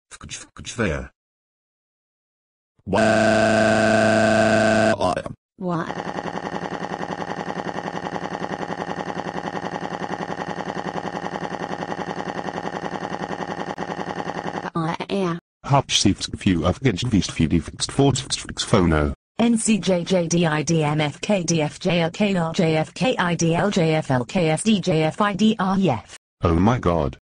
Fkjfkjfea. Hupsiftsfew Afgenstvistfidifixtfortsfixfono. NCJJDIDMFKDFJLKRJFKIDLJFLKSDJFIDREF. Oh my god.